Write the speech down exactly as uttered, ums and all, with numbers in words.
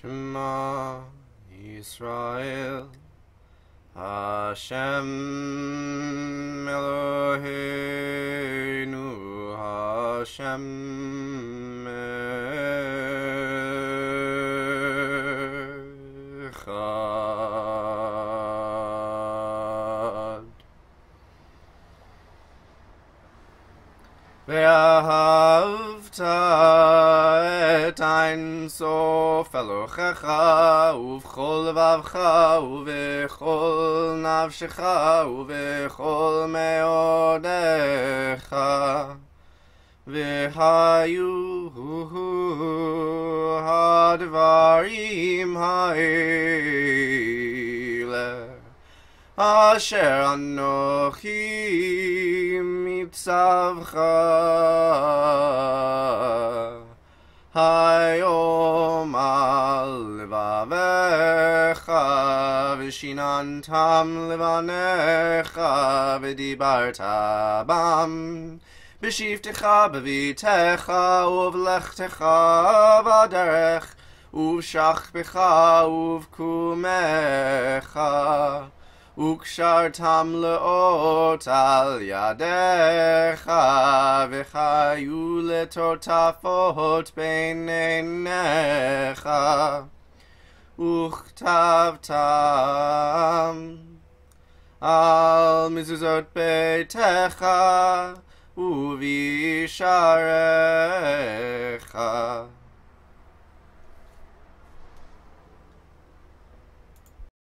Shema Yisrael Hashem Eloheinu Hashem Echad. Vahafta et ein sof Elohecha uvchol levavcha uvechol nafshecha uvechol meodecha v'hayu hadvarim ha'ele asher anochi mitzavcha hayom al levavecha v'shinantam levanecha v'dibarta bam b'shivtecha b'vitecha uv'lechtecha v'aderech uv'shachbecha uv'kumecha Ukshartam leot al yadecha v'chayu letortafot beinenecha uchtavtam al mezuzot beitecha uvisharecha